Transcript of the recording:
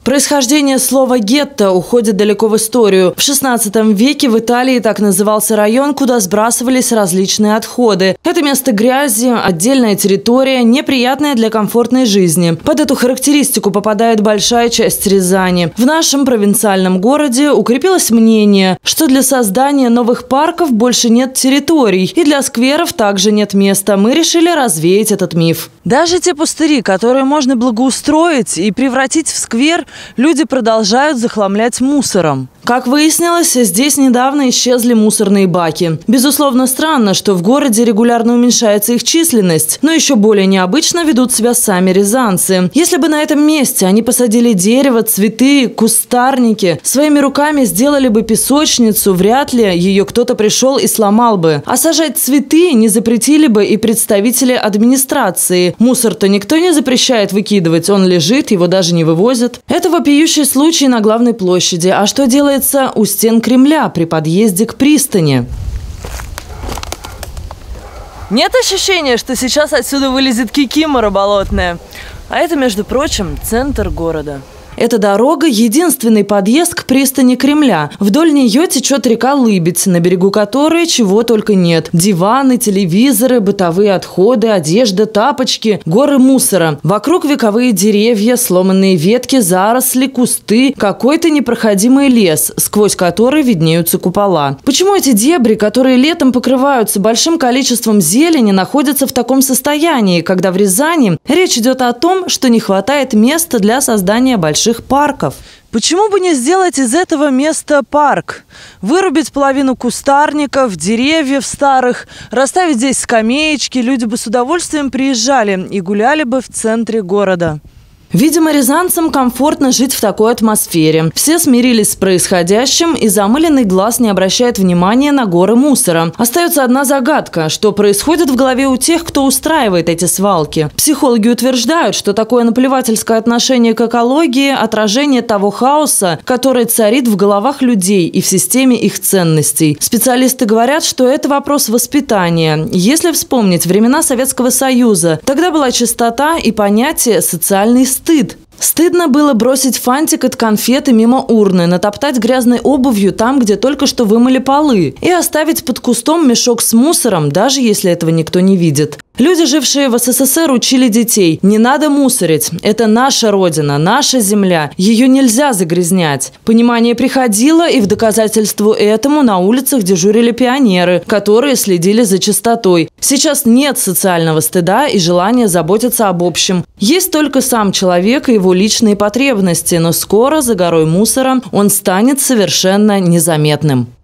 Происхождение слова «гетто» уходит далеко в историю. В XVI веке в Италии так назывался район, куда сбрасывались различные отходы. Это место грязи, отдельная территория, неприятная для комфортной жизни. Под эту характеристику попадает большая часть Рязани. В нашем провинциальном городе укрепилось мнение, что для создания новых парков больше нет территорий, и для скверов также нет места. Мы решили развеять этот миф. Даже те пустыри, которые можно благоустроить и превратить в сквер, люди продолжают захламлять мусором. Как выяснилось, здесь недавно исчезли мусорные баки. Безусловно, странно, что в городе регулярно уменьшается их численность, но еще более необычно ведут себя сами рязанцы. Если бы на этом месте они посадили дерево, цветы, кустарники, своими руками сделали бы песочницу, вряд ли ее кто-то пришел и сломал бы. А сажать цветы не запретили бы и представители администрации. Мусор-то никто не запрещает выкидывать, он лежит, его даже не вывозят. Это вопиющий случай на главной площади. А что делается у стен Кремля при подъезде к пристани? Нет ощущения, что сейчас отсюда вылезет кикимора болотная? А это, между прочим, центр города. Эта дорога – единственный подъезд к пристани Кремля. Вдоль нее течет река Лыбедь, на берегу которой чего только нет. Диваны, телевизоры, бытовые отходы, одежда, тапочки, горы мусора. Вокруг вековые деревья, сломанные ветки, заросли, кусты, какой-то непроходимый лес, сквозь который виднеются купола. Почему эти дебри, которые летом покрываются большим количеством зелени, находятся в таком состоянии, когда в Рязани речь идет о том, что не хватает места для создания больших парков? Почему бы не сделать из этого места парк? Вырубить половину кустарников, деревьев старых, расставить здесь скамеечки, люди бы с удовольствием приезжали и гуляли бы в центре города. Видимо, рязанцам комфортно жить в такой атмосфере. Все смирились с происходящим, и замыленный глаз не обращает внимания на горы мусора. Остается одна загадка: что происходит в голове у тех, кто устраивает эти свалки. Психологи утверждают, что такое наплевательское отношение к экологии – отражение того хаоса, который царит в головах людей и в системе их ценностей. Специалисты говорят, что это вопрос воспитания. Если вспомнить времена Советского Союза, тогда была чистота и понятие «социальный стыд». Стыдно было бросить фантик от конфеты мимо урны, натоптать грязной обувью там, где только что вымыли полы, и оставить под кустом мешок с мусором, даже если этого никто не видит. Люди, жившие в СССР, учили детей: не надо мусорить, это наша родина, наша земля, ее нельзя загрязнять. Понимание приходило, и в доказательство этому на улицах дежурили пионеры, которые следили за чистотой. Сейчас нет социального стыда и желания заботиться об общем. Есть только сам человек и его личные потребности, но скоро за горой мусора он станет совершенно незаметным.